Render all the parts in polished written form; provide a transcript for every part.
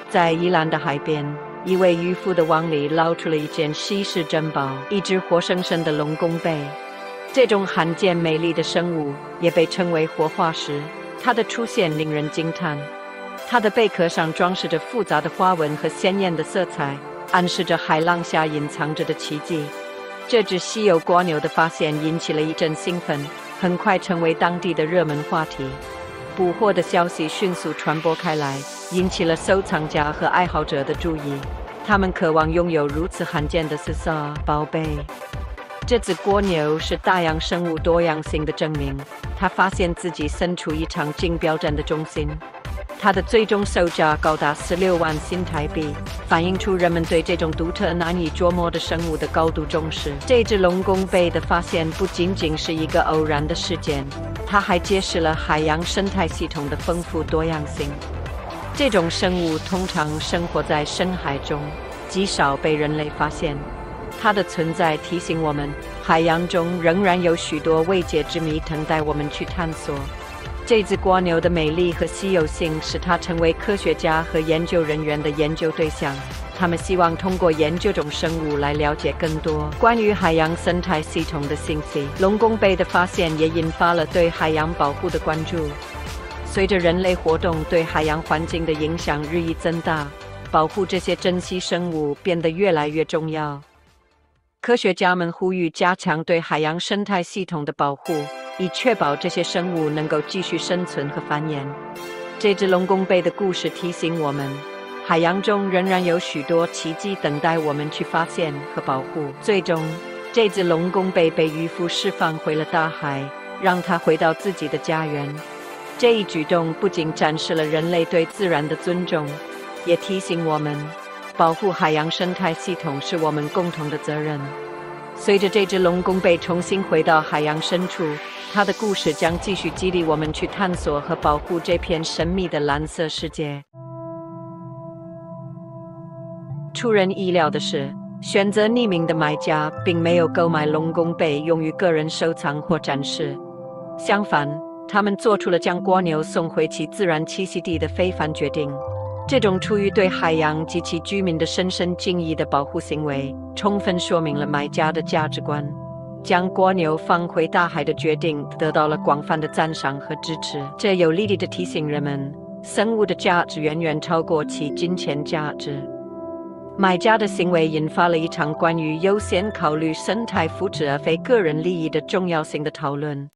在宜兰的海边，一位渔夫的网里捞出了一件稀世珍宝，一只活生生的龙宫贝。这种罕见美丽的生物也被称为活化石，它的出现令人惊叹。它的贝壳上装饰着复杂的花纹和鲜艳的色彩，暗示着海浪下隐藏着的奇迹。这只稀有蜗牛的发现引起了一阵兴奋，很快成为当地的热门话题。捕获的消息迅速传播开来，引起了收藏家和爱好者的注意。他们渴望拥有如此罕见的四色宝贝。这只蜗牛是大洋生物多样性的证明，它发现自己身处一场竞标战的中心。它的最终售价高达16万新台币，反映出人们对这种独特难以捉摸的生物的高度重视。这只龙宫贝的发现不仅仅是一个偶然的事件，它还揭示了海洋生态系统的丰富多样性。这种生物通常生活在深海中，极少被人类发现。它的存在提醒我们，海洋中仍然有许多未解之谜等待我们去探索。这只蜗牛的美丽和稀有性使它成为科学家和研究人员的研究对象。他们希望通过研究这种生物来了解更多关于海洋生态系统的信息。龙宫贝的发现也引发了对海洋保护的关注。随着人类活动对海洋环境的影响日益增大，保护这些珍稀生物变得越来越重要。科学家们呼吁加强对海洋生态系统的保护，以确保这些生物能够继续生存和繁衍。这只龙宫贝的故事提醒我们，海洋中仍然有许多奇迹等待我们去发现和保护。最终，这只龙宫贝被渔夫释放回了大海，让它回到自己的家园。这一举动不仅展示了人类对自然的尊重，也提醒我们，保护海洋生态系统是我们共同的责任。随着这只龙宫贝重新回到海洋深处，它的故事将继续激励我们去探索和保护这片神秘的蓝色世界。出人意料的是，选择匿名的买家并没有购买龙宫贝用于个人收藏或展示，相反，他们做出了将蜗牛送回其自然栖息地的非凡决定。这种出于对海洋及其居民的深深敬意的保护行为，充分说明了买家的价值观。将蜗牛放回大海的决定得到了广泛的赞赏和支持，这有力地提醒人们，生物的价值远远超过其金钱价值。买家的行为引发了一场关于优先考虑生态福祉而非个人利益的重要性的讨论。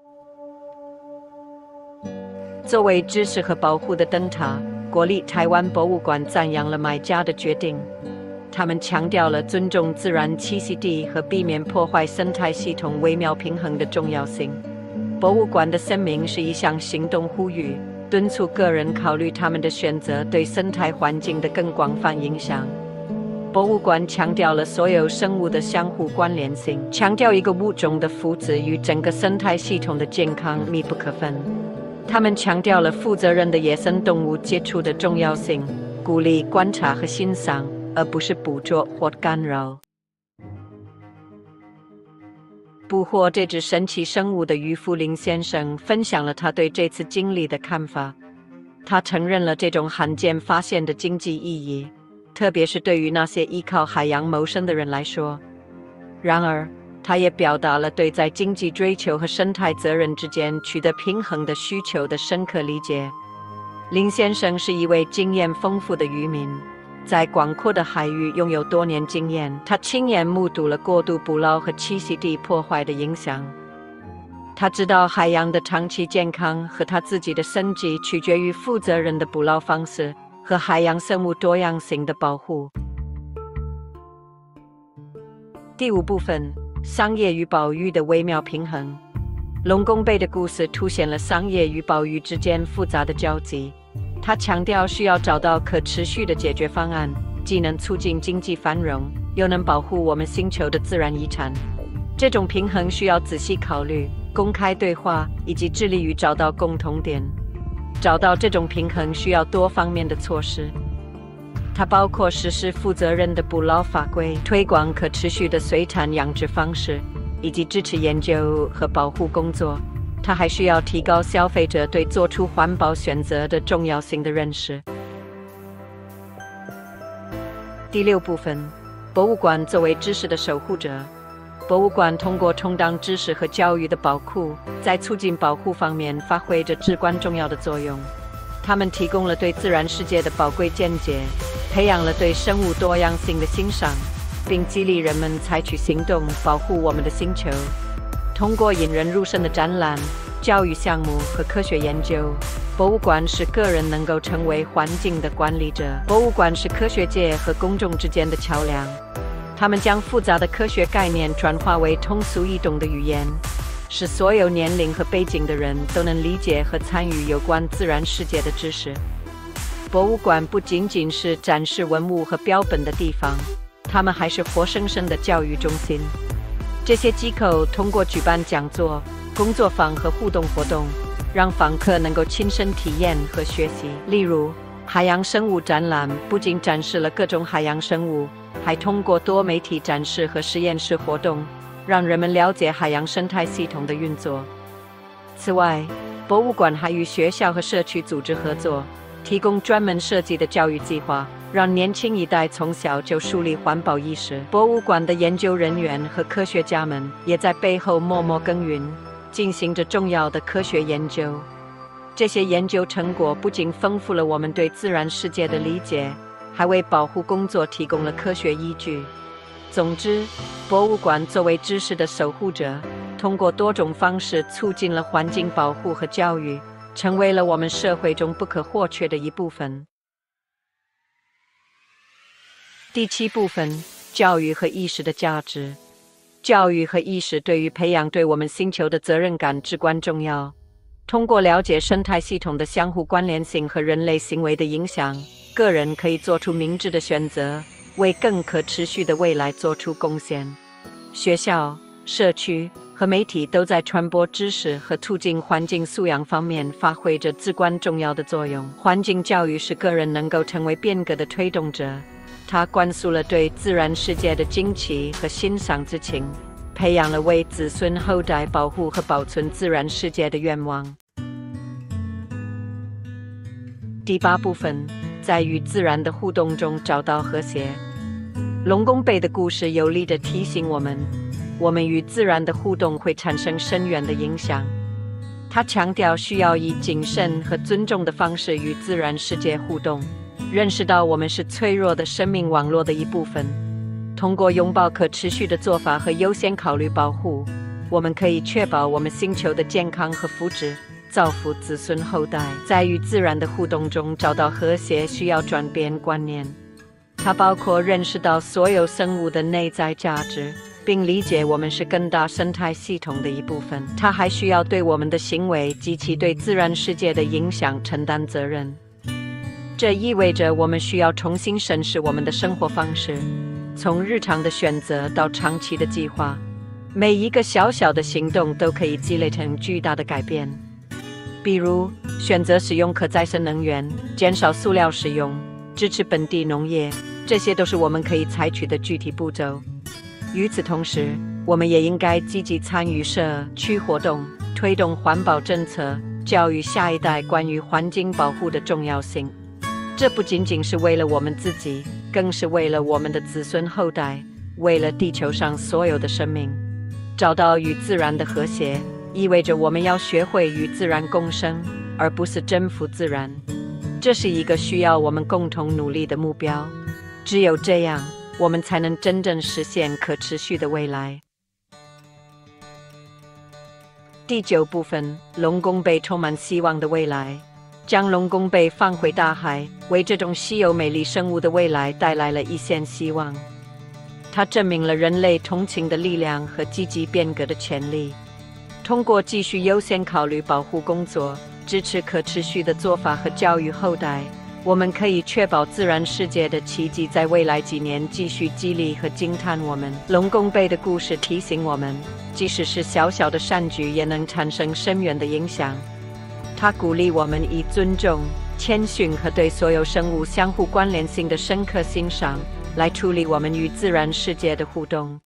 作为知识和保护的灯塔，国立台湾博物馆赞扬了买家的决定。他们强调了尊重自然栖息地和避免破坏生态系统微妙平衡的重要性。博物馆的声明是一项行动呼吁，敦促个人考虑他们的选择对生态环境的更广泛影响。博物馆强调了所有生物的相互关联性，强调一个物种的福祉与整个生态系统的健康密不可分。他们强调了负责任的野生动物接触的重要性，鼓励观察和欣赏，而不是捕捉或干扰。捕获这只神奇生物的渔夫林先生分享了他对这次经历的看法。他承认了这种罕见发现的经济意义，特别是对于那些依靠海洋谋生的人来说。然而，他也表达了对在经济追求和生态责任之间取得平衡的需求的深刻理解。林先生是一位经验丰富的渔民，在广阔的海域拥有多年经验，他亲眼目睹了过度捕捞和栖息地破坏的影响。他知道海洋的长期健康和他自己的生计取决于负责任的捕捞方式和海洋生物多样性的保护。第5部分，商业与保育的微妙平衡。龙宫贝的故事凸显了商业与保育之间复杂的交集。他强调需要找到可持续的解决方案，既能促进经济繁荣，又能保护我们星球的自然遗产。这种平衡需要仔细考虑、公开对话，以及致力于找到共同点。找到这种平衡需要多方面的措施。它包括实施负责任的捕捞法规、推广可持续的水产养殖方式，以及支持研究和保护工作。它还需要提高消费者对做出环保选择的重要性的认识。 第6部分，博物馆作为知识的守护者。博物馆通过充当知识和教育的宝库，在促进保护方面发挥着至关重要的作用。他们提供了对自然世界的宝贵见解，培养了对生物多样性的欣赏，并激励人们采取行动保护我们的星球。通过引人入胜的展览、教育项目和科学研究，博物馆使个人能够成为环境的管理者。博物馆是科学界和公众之间的桥梁，他们将复杂的科学概念转化为通俗易懂的语言，使所有年龄和背景的人都能理解和参与有关自然世界的知识。博物馆不仅仅是展示文物和标本的地方，它们还是活生生的教育中心。这些机构通过举办讲座、工作坊和互动活动，让访客能够亲身体验和学习。例如，海洋生物展览不仅展示了各种海洋生物，还通过多媒体展示和实验室活动，让人们了解海洋生态系统的运作。此外，博物馆还与学校和社区组织合作，提供专门设计的教育计划，让年轻一代从小就树立环保意识。博物馆的研究人员和科学家们也在背后默默耕耘，进行着重要的科学研究。这些研究成果不仅丰富了我们对自然世界的理解，还为保护工作提供了科学依据。总之，博物馆作为知识的守护者，通过多种方式促进了环境保护和教育，成为了我们社会中不可或缺的一部分。第7部分，教育和意识的价值。教育和意识对于培养对我们星球的责任感至关重要。通过了解生态系统的相互关联性和人类行为的影响，个人可以做出明智的选择，为更可持续的未来做出贡献。学校、社区和媒体都在传播知识和促进环境素养方面发挥着至关重要的作用。环境教育使个人能够成为变革的推动者，它灌输了对自然世界的惊奇和欣赏之情，培养了为子孙后代保护和保存自然世界的愿望。第8部分，在与自然的互动中找到和谐。龙宫贝的故事有力地提醒我们，我们与自然的互动会产生深远的影响。他强调需要以谨慎和尊重的方式与自然世界互动，认识到我们是脆弱的生命网络的一部分。通过拥抱可持续的做法和优先考虑保护，我们可以确保我们星球的健康和福祉，造福子孙后代。在与自然的互动中找到和谐，需要转变观念。它包括认识到所有生物的内在价值，并理解我们是更大生态系统的一部分。它还需要对我们的行为及其对自然世界的影响承担责任。这意味着我们需要重新审视我们的生活方式，从日常的选择到长期的计划，每一个小小的行动都可以积累成巨大的改变。比如，选择使用可再生能源，减少塑料使用，支持本地农业，这些都是我们可以采取的具体步骤。与此同时，我们也应该积极参与社区活动，推动环保政策，教育下一代关于环境保护的重要性。这不仅仅是为了我们自己，更是为了我们的子孙后代，为了地球上所有的生命。找到与自然的和谐，意味着我们要学会与自然共生，而不是征服自然。这是一个需要我们共同努力的目标。只有这样，我们才能真正实现可持续的未来。第9部分，龙宫贝充满希望的未来。将龙宫贝放回大海，为这种稀有美丽生物的未来带来了一线希望。它证明了人类同情的力量和积极变革的潜力。通过继续优先考虑保护工作，支持可持续的做法和教育后代，我们可以确保自然世界的奇迹在未来几年继续激励和惊叹我们。龙宫贝的故事提醒我们，即使是小小的善举也能产生深远的影响。它鼓励我们以尊重、谦逊和对所有生物相互关联性的深刻欣赏，来处理我们与自然世界的互动。